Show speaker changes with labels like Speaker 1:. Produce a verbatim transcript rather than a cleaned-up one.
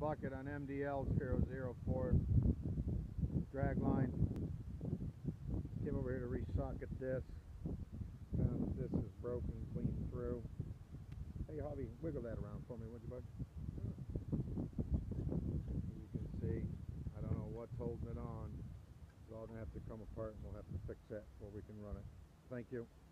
Speaker 1: bucket on M D L zero zero four drag line. Came over here to resocket this. Found that this is broken clean through. Hey Hobby, wiggle that around for me, would you, bud? As you can see, I don't know what's holding it on. It's all going to have to come apart and we'll have to fix that before we can run it. Thank you.